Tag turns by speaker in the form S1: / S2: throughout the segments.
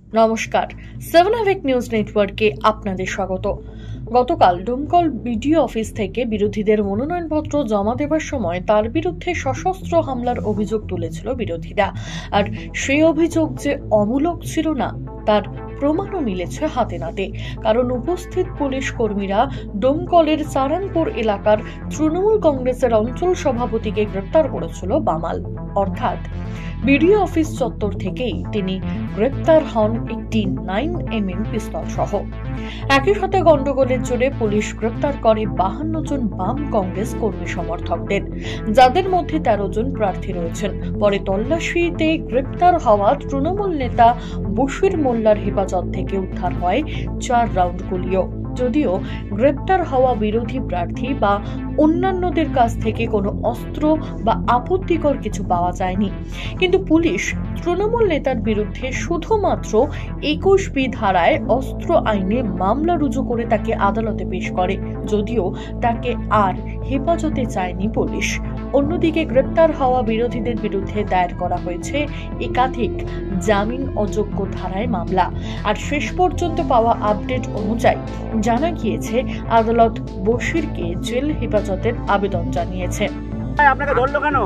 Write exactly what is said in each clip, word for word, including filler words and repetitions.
S1: নমস্কার, সেভেন অ্যাভেক নিউজ নেটওয়ার্কে আপনাদের স্বাগত। গতকাল ডোমকল বিডিও অফিস থেকে বিরোধীদের মনোনয়নপত্র জমা দেওয়ার সময় তার বিরুদ্ধে সশস্ত্র হামলার অভিযোগ তুলেছিল বিরোধীরা। আর সেই অভিযোগ যে অমূলক ছিল না তার প্রমাণও মিলেছে হাতে নাতে, কারণ উপস্থিত পুলিশ কর্মীরা ডোমকলের সারানপুর এলাকার তৃণমূল কংগ্রেসের অঞ্চল সভাপতিকে গ্রেপ্তার করেছিল বামাল, অর্থাৎ বিডিও অফিস চত্বর থেকেই তিনি গ্রেপ্তার হন একটি নাইন এম এম পিস্তল সহ। একই সাথে গন্ডগোলের জোরে পুলিশ গ্রেপ্তার করে বাহান্ন জন বাম কংগ্রেস কর্মী সমর্থকদের, যাদের মধ্যে তেরো জন প্রার্থী রয়েছেন। পরে তল্লাশিতে গ্রেপ্তার হওয়া তৃণমূল নেতা বশির মোল্লার হেফাজত থেকে উদ্ধার হয় চার রাউন্ড গুলিও। যদিও গ্রেপ্তার হওয়া বিরোধী প্রার্থী বা অন্যান্যদের কাছ থেকে কোনো অস্ত্র বা আপত্তিকর কিছু পাওয়া যায়নি, কিন্তু পুলিশ তৃণমূল নেতার বিরুদ্ধে শুধুমাত্র একুশ বি ধারায় অস্ত্র আইনে মামলা রুজু করে তাকে আদালতে পেশ করে, যদিও তাকে আর হেফাজতে চায়নি পুলিশ। অন্যদিকে গ্রেপ্তার হওয়া বিরোধীদের বিরুদ্ধে দায়ের করা হয়েছে একাধিক জামিন অযোগ্য ধারায় মামলা। আর শেষ পর্যন্ত পাওয়া আপডেট অনুযায়ী জানা গিয়েছে আদালত বশিরকে জেল হেফাজতের আবেদন জানিয়েছে।
S2: আপনাকে ধরলো কেন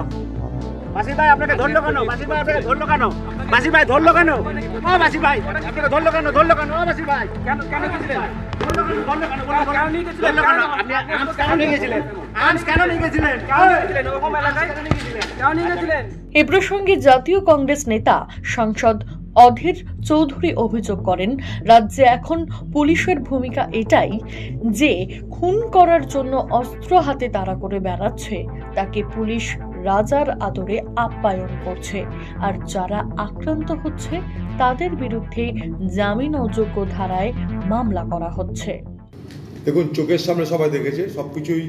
S2: বাসি ভাই? আপনাকে ধরলো কেন বাসি ভাই? আপনাকে ধরলো কেন বাসি ভাই? ধরলো কেন ও বাসি ভাই? আপনাকে ধরলো কেন? ধরলো কেন ও বাসি ভাই? কেন কেন গেছিলেন? ধরলো কেন? ধরলো কেন? কেন নিয়ে গেছিলেন? আপনি আর্মস কেন নিয়ে গেছিলেন? আর্মস কেন নিয়ে গেছিলেন? কেন নিয়ে গেছিলেন? ওরকম এলাকায় কেন নিয়ে গেছিলেন? কেন নিয়ে গেছিলেন?
S1: এই প্রসঙ্গে জাতীয় কংগ্রেস নেতা সাংসদ অধীর চৌধুরী অভিযোগ করেন, রাজ্যে এখন পুলিশের ভূমিকা এটাই যে খুন করার জন্য অস্ত্র হাতে তাড়া করে বেড়াচ্ছে তাকে পুলিশ রাজার আদরে আপ্যায়ন করছে, আর যারা আক্রান্ত হচ্ছে তাদের বিরুদ্ধে জামিন অযোগ্য ধারায় মামলা করা হচ্ছে।
S3: দেখুন, চোখের সামনে সবাই দেখেছে, সবকিছুই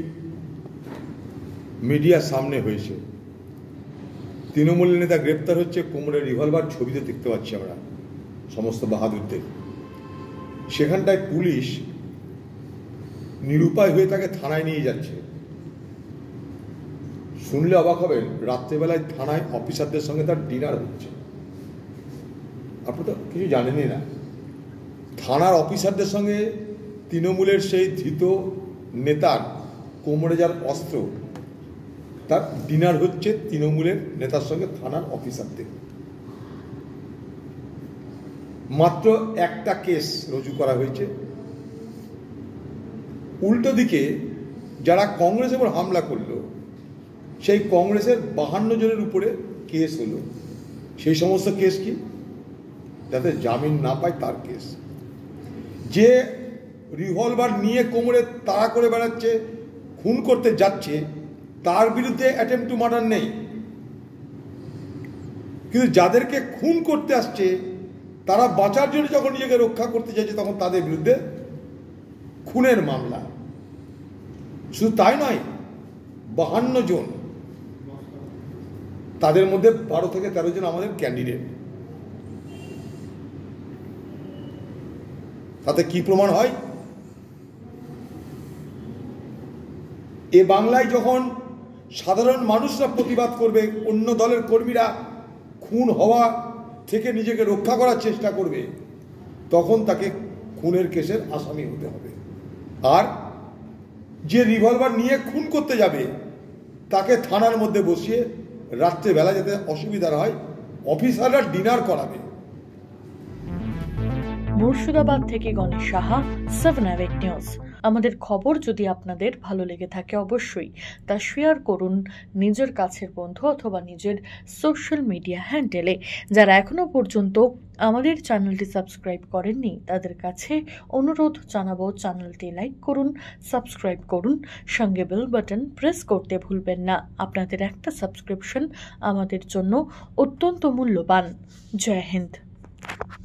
S3: মিডিয়ার সামনে হয়েছে। তৃণমূল নেতা গ্রেপ্তার হচ্ছে, কোমরে রিভলভার ছবিতে দেখতে পাচ্ছি আমরা সমস্ত বাহাদুরদের। সেখানটায় পুলিশ নিরুপায় হয়ে তাকে থানায় নিয়ে যাচ্ছে। শুনলে অবাক হবেন, রাত্রেবেলায় থানায় অফিসারদের সঙ্গে তার ডিনার হচ্ছে। আপনি তো কিছু জানেনই না, থানার অফিসারদের সঙ্গে তৃণমূলের সেই ধৃত নেতার কোমরে যার অস্ত্র, তার ডিনার হচ্ছে তৃণমূলের নেতার সঙ্গে থানার অফিসারদের। মাত্র একটা কেস রুজু করা হয়েছে। উল্টো দিকে যারা কংগ্রেসের উপর হামলা করলো, সেই কংগ্রেসের বাহান্ন জনের উপরে কেস হলো। সেই সমস্ত কেস কি? যাতে জামিন না পায় তার কেস। যে রিভলভার নিয়ে কোমরে তাড়া করে বেড়াচ্ছে, খুন করতে যাচ্ছে, তার বিরুদ্ধে অ্যাটেম্পট টু মার্ডার নেই, কিন্তু যাদেরকে খুন করতে আসছে তারা বাঁচার জন্য যখন নিজেকে রক্ষা করতে চাইছে তখন তাদের বিরুদ্ধে খুনের মামলা। শুধু তাই নয়, বাহান্ন জন, তাদের মধ্যে বারো থেকে তেরো জন আমাদের ক্যান্ডিডেট। তাতে কি প্রমাণ হয়? এ বাংলায় যখন সাধারণ মানুষরা প্রতিবাদ করবে, অন্য দলের কর্মীরা খুন হওয়া থেকে নিজেকে রক্ষা করার চেষ্টা করবে, তখন তাকে খুনের কেসের আসামি হতে হবে। আর যে রিভলভার নিয়ে খুন করতে যাবে তাকে থানার মধ্যে বসিয়ে রাত্রেবেলা যাতে অসুবিধা হয়, অফিসাররা ডিনার করাবে।
S1: মুর্শিদাবাদ থেকে গণেশ সাহা, সেভেন অ্যাভেক নিউজ। আমাদের খবর যদি আপনাদের ভালো লেগে থাকে অবশ্যই তা শেয়ার করুন নিজের কাছের বন্ধু অথবা নিজের সোশ্যাল মিডিয়া হ্যান্ডেলে। যারা এখনো পর্যন্ত আমাদের চ্যানেলটি সাবস্ক্রাইব করেননি তাদের কাছে অনুরোধ জানাবো, চ্যানেলটি লাইক করুন, সাবস্ক্রাইব করুন, সঙ্গে বেল বাটন প্রেস করতে ভুলবেন না। আপনাদের একটা সাবস্ক্রিপশন আমাদের জন্য অত্যন্ত মূল্যবান। জয় হিন্দ।